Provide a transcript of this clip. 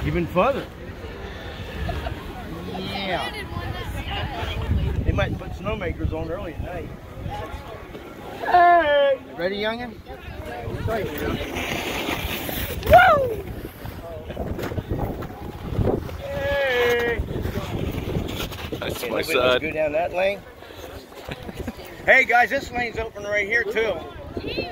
Even further. Yeah. They might put snowmakers on early at night. Hey! Ready, youngin'? Woo! Hey! That's okay, my let's son. go down that lane. Hey guys, this lane's open right here too.